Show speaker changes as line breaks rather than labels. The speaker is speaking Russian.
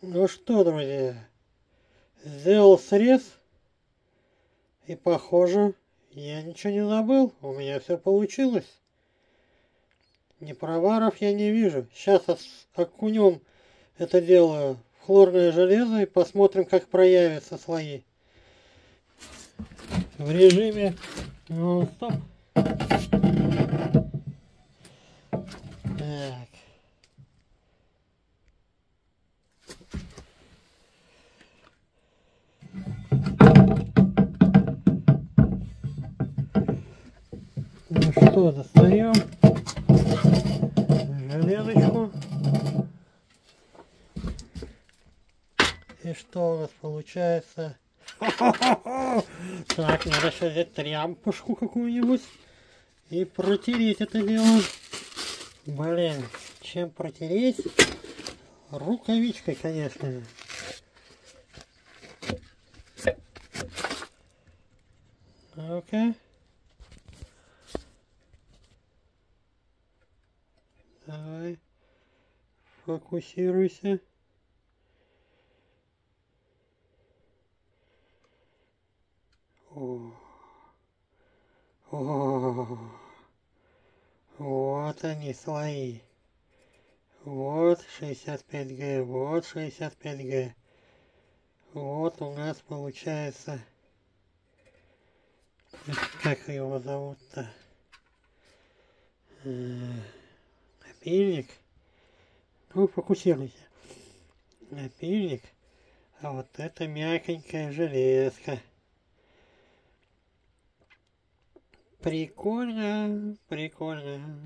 Ну что, друзья, сделал срез, и похоже, я ничего не забыл, у меня все получилось. Непроваров я не вижу. Сейчас окунем это дело в хлорное железо и посмотрим, как проявятся слои. В режиме нон-стоп. Так. Ну что, достаем железочку. И что у нас получается? Так, надо сейчас взять тряпочку какую-нибудь и протереть это дело. Блин, чем протереть? Рукавичкой, конечно же. Ну-ка. Давай. Фокусируйся. О. О. Вот они слои. Вот 65Г, вот 65Г. Вот у нас получается... Как его зовут-то? Напильник. Ну, фокусируйся. Напильник. А вот это мягенькая железка. Прикольно, прикольно.